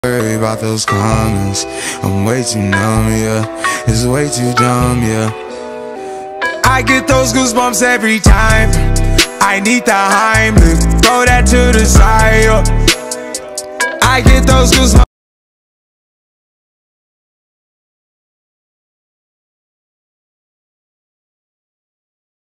Worry about those comments. I'm way too numb, yeah. It's way too dumb, yeah. I get those goosebumps every time. I need the Heimlich, throw that to the side, yeah. I get those goosebumps.